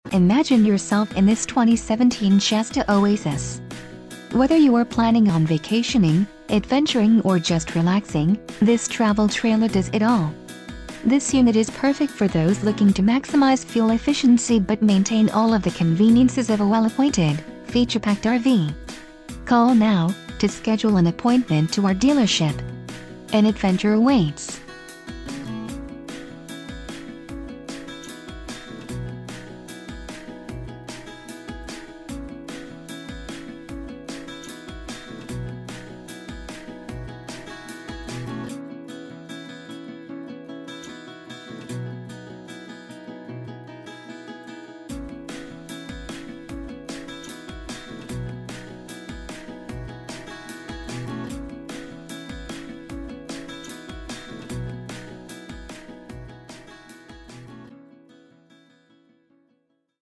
Imagine yourself in this 2017 Shasta Oasis. Whether you are planning on vacationing, adventuring or just relaxing, this travel trailer does it all. This unit is perfect for those looking to maximize fuel efficiency but maintain all of the conveniences of a well-appointed, feature-packed RV. Call now to schedule an appointment to our dealership. An adventure awaits.